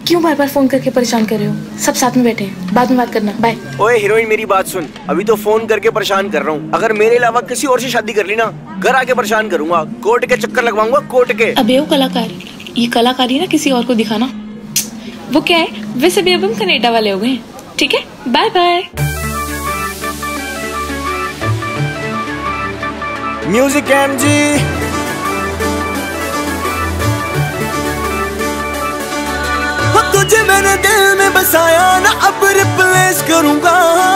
क्यों बार बार फोन करके परेशान कर रहे हो? सब साथ में बैठे हैं, बाद में बात करना। बाय। ओए हीरोइन, मेरी बात सुन। अभी तो फोन करके परेशान कर रहा हूँ। अगर मेरे अलावा किसी और से शादी कर ली ना, घर आके परेशान करूंगा, कोर्ट के चक्कर लगवाऊंगा, कोर्ट के। अबे वो कलाकारी, ये कलाकारी ना किसी और को दिखाना। वो क्या है, वैसे भी अब हम कनाडा वाले हो गए हैं। ठीक है, बाय बाय। Music MG. तुझे मैंने दिल में बसाया ना, अब रिप्लेस करूंगा।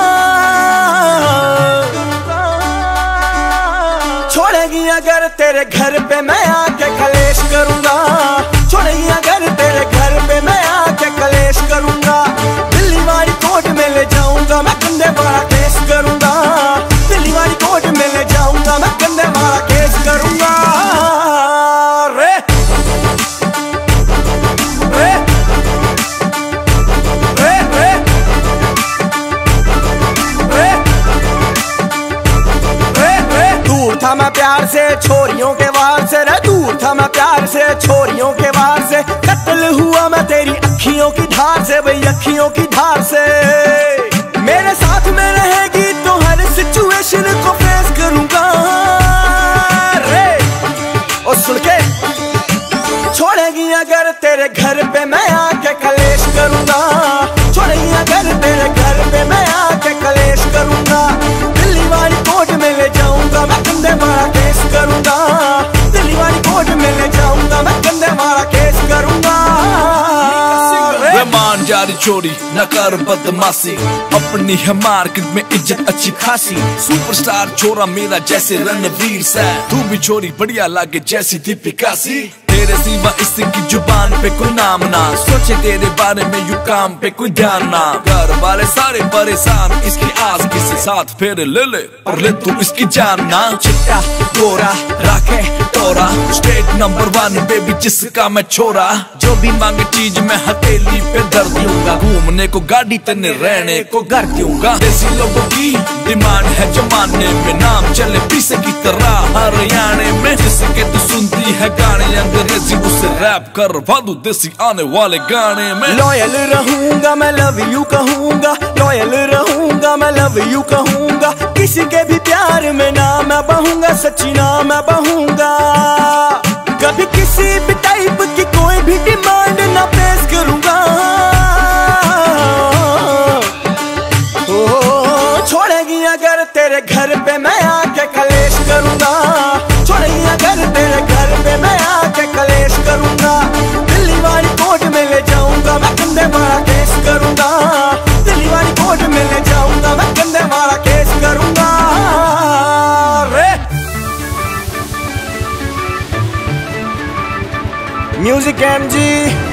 छोड़ेगी अगर तेरे घर पे मैं आके कलेश करूंगा। छोड़ेगी अगर तेरे घर पे मैं आके कलेश करूंगा। दिल्ली वाली कोर्ट में ले जाऊंगा मैं, कंधे वाला केस करूंगा। दिल्ली वाली कोर्ट में ले जाऊंगा मैं, कंधे वाला केस करूंगा। था मैं प्यार से छोरियों के वार से, रे दूर था मैं प्यार से छोरियों के वार से। कत्ल हुआ मैं तेरी अखियों की धार से, भाई अखियों की धार से। मेरे साथ में रहेगी तो हर सिचुएशन को फेस करूंगा रे। और सुन के, छोड़ेगी अगर तेरे घर पे मैं आके कलेश करूंगा। छोड़ेगी अगर तेरे घर पे मैं आके कलेश करूंगा। दिल्ली वाली कोर्ट में ले जाऊंगा मैं, कंधे वाला केस करूंगा। दिल्ली वाली कोर्ट में ले जाऊंगा मैं, कंधे वाला केस करूंगा। मान जारी चोरी न कर बदमाशी, अपनी है मार्केट में इज्जत अच्छी खासी। सुपरस्टार छोरा मेरा जैसे रणवीर से, तू भी छोरी बढ़िया लागे जैसी दीपिका सी। तेरे सिवा इसकी जुबान पे कोई नाम ना, सोचे तेरे बारे में यू काम पे कोई ध्यान ना। घर वाले सारे परेशान इसकी आस किसी साथ फेरे ले ले, और ले तू इसकी जान ना। चिट्टा गोरा राखे तोरा, स्टेट नंबर 1 बेबी जिसका मैं छोरा। जो भी मांगे चीज मैं हथेली पे धर दूंगा। घूमने को गाड़ी तने रहने को घर दूंगा। देसी लोगों की डिमांड है जमाने में, नाम चले पीसे की तरह हरियाणे में। जिसके तू सुनती है गाने अंग्रेजी, उसे रैप कर भादू देसी आने वाले गाने में। लॉयल रहूंगा मैं, लव यू कहूंगा। लॉयल रहूंगा मैं, लव यू कहूंगा। किसी के भी प्यार में ना मैं बहूंगा, सच्ची ना मैं बहूंगा। कभी किसी भी टाइप की कोई भी डिमांड ना पेश करूंगा। छोड़ेगी अगर तेरे घर पे मैं आके कलेश करूंगा। छोड़ेगी अगर तेरे घर पे मैं आके कलेश करूंगा। दिल्ली वाली कोर्ट में ले जाऊंगा मैं, कंधे वाला केस करूंगा। दिल्ली वाली कोर्ट में ले जाऊंगा मैं, कंधे वाला केस करूंगा रे। Music MG.